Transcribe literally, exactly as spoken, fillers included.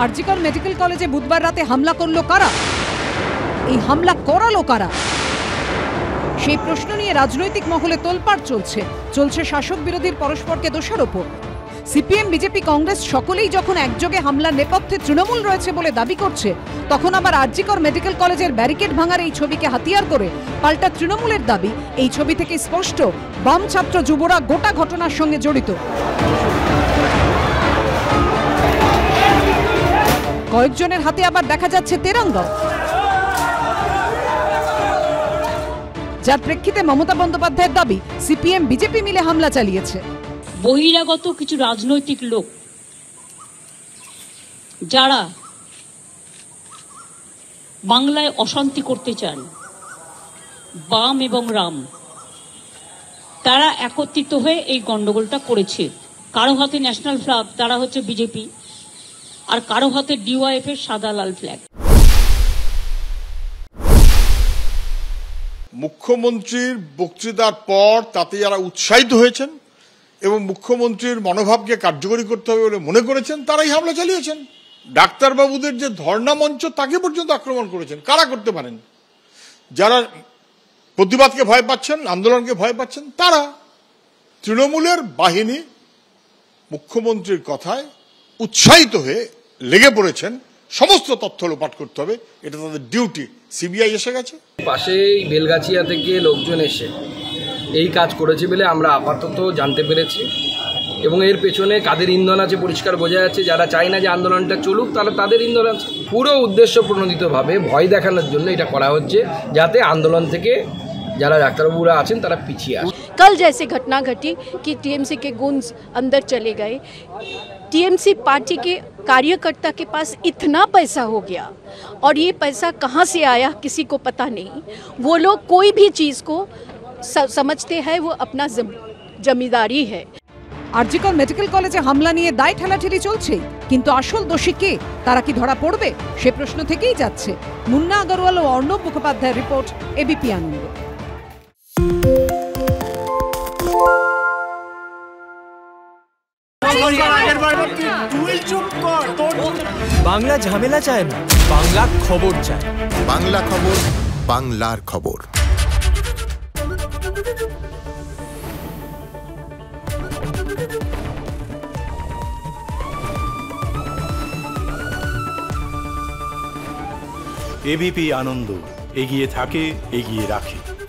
RG Kar medical কলেজে বুধবার রাতে হামলা করলো কারা? এই হামলা করালো কারা? সেই প্রশ্ন নিয়ে রাজনৈতিক মহলে তোলপাড় চলছে চলছে শাসক বিরোধীর পরস্পরকে দোষারোপ। সিপিএম, বিজেপি, কংগ্রেস সকলেই যখন একযোগে হামলার নেপথ্যে তৃণমূল রয়েছে বলে দাবি করছে, তখন আবার আরজিকর মেডিকেল কলেজের ব্যারিকেড ভাঙার এই ছবিকে হাতিয়ার করে পাল্টা তৃণমূলের দাবি, এই ছবি থেকে স্পষ্ট বাম ছাত্র যুবরা গোটা ঘটনার সঙ্গে জড়িত। কয়েকজনের হাতে আবার দেখা যাচ্ছে তেরঙ্গা, যার প্রেক্ষিতে মমতা বন্দ্যোপাধ্যায়ের দাবি সিপিএম, বিজেপি মিলে হামলা চালিয়েছে। বহিরাগত কিছু রাজনৈতিক লোক যারা বাংলায় অশান্তি করতে চান, বাম এবং রাম, তারা একত্রিত হয়ে এই গন্ডগোলটা করেছে। কারো হাতে ন্যাশনাল ফ্ল্যাগ, তারা হচ্ছে বিজেপি, আর কারো হাতে ডিওয়াইএফ এর সাদা লাল ফ্ল্যাগ। মুখ্যমন্ত্রীর বক্তৃতার পর তাতে যারা উৎসাহিত হয়েছেন এবং মুখ্যমন্ত্রীর মনোভাবকে কার্যকরী করতে হবে বলে মনে করেছেন, তারাই হামলা চালিয়েছেন। ডাক্তারবাবুদের যে ধর্ণা মঞ্চ, তাকে পর্যন্ত আক্রমণ করেছেন। কারা করতে পারেন? যারা প্রতিবাদকে ভয় পাচ্ছেন, আন্দোলনকে ভয় পাচ্ছেন, তারা। তৃণমূলের বাহিনী মুখ্যমন্ত্রীর কথায় উৎসাহিত হয়ে লেগে পড়েছেন। সমস্ত তথ্য লোপাট করতে হবে, এটা তাদের ডিউটি। সিবিআই এসে গেছে। পাশে বেলগাছিয়া থেকে লোকজন এসে এই কাজ করেছে বলে আমরা আপাতত জানতে পেরেছি, এবং এর পেছনে কাদের ইন্ধন আছে পরিষ্কার বোঝা যাচ্ছে। যারা চায় না যে আন্দোলনটা চলুক, তাহলে তাদের ইন্ধন আছে। পুরো উদ্দেশ্য প্রণোদিতভাবে ভয় দেখানোর জন্য এটা করা হচ্ছে, যাতে আন্দোলন থেকে যারা ডাক্তারবাবুরা আছেন তারা পিছিয়ে আসে। कल जैसे घटना घटी कि टीएमसी के गुंड्स अंदर चले गए, टीएमसी पार्टी के कार्यकर्ता के पास इतना पैसा हो गया, और ये पैसा कहाँ से आया किसी को पता नहीं। वो लोग कोई भी चीज़ को समझते हैं वो अपना जमींदारी है। আরজিকর মেডিকেল কলেজে হামলা নিয়ে দায় ঠেলাঠেলি চলছে, কিন্তু আসল দোষী কে, তারা কি ধরা পড়বে, সে প্রশ্ন থেকেই যাচ্ছে। মুন্না আগরওয়াল ও অর্ণব মুখোপাধ্যায়ের রিপোর্ট, এবিপি আনন্দ। বাংলা ঝামেলা চায় না, বাংলা খবর চায়। বাংলা খবর, বাংলার খবর। এবিপি আনন্দ, এগিয়ে থাকে, এগিয়ে রাখে।